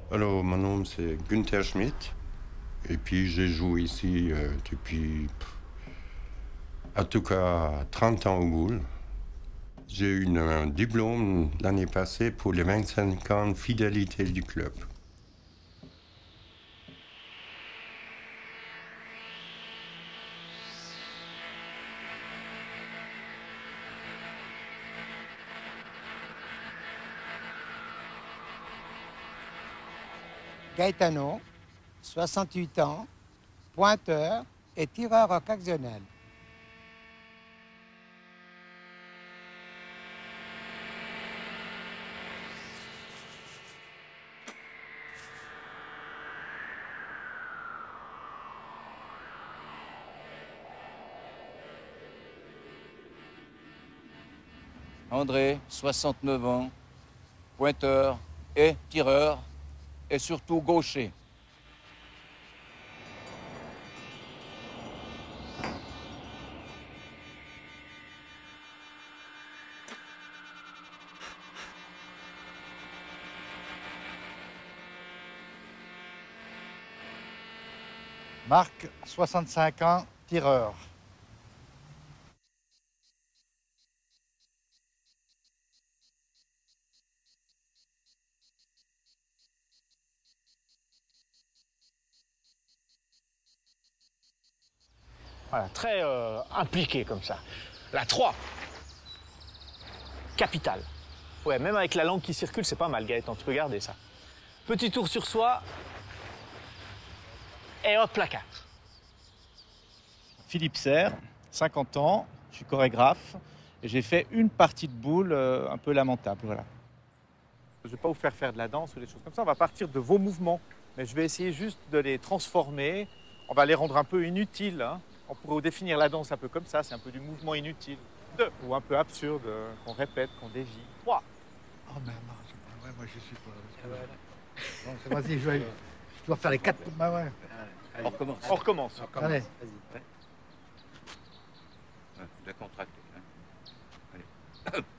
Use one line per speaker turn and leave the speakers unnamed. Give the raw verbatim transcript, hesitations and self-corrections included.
Alors, mon nom, c'est Günther Schmidt. Et puis, j'ai joué ici euh, depuis, en tout cas, trente ans au boule. J'ai eu une- un diplôme l'année passée pour les vingt-cinq ans de fidélité du club.
Gaetano, soixante-huit ans, pointeur et tireur occasionnel.
André, soixante-neuf ans, pointeur et tireur, et surtout gaucher.
Marc, soixante-cinq ans, tireur.
Voilà, très euh, impliqué comme ça. La trois. Capitale. Ouais, même avec la langue qui circule, c'est pas mal, Gaëtan, tu peux garder ça. Petit tour sur soi. Et hop, la quatre.
Philippe Serre, cinquante ans, je suis chorégraphe et j'ai fait une partie de boule euh, un peu lamentable. Voilà. Je ne vais pas vous faire faire de la danse ou des choses comme ça, on va partir de vos mouvements, mais je vais essayer juste de les transformer, on va les rendre un peu inutiles. Hein. On pourrait définir la danse un peu comme ça, c'est un peu du mouvement inutile. Deux, ou un peu absurde, euh, qu'on répète, qu'on dévie. Trois.
Oh, mais non, c'est pas vrai, moi je suis pas. Bon, c'est- vas-y, je, vais- je dois faire les quatre. Bah ouais.
On recommence.
On recommence.
Allez.
Vas-y. Ouais, de contracter. Hein. Allez.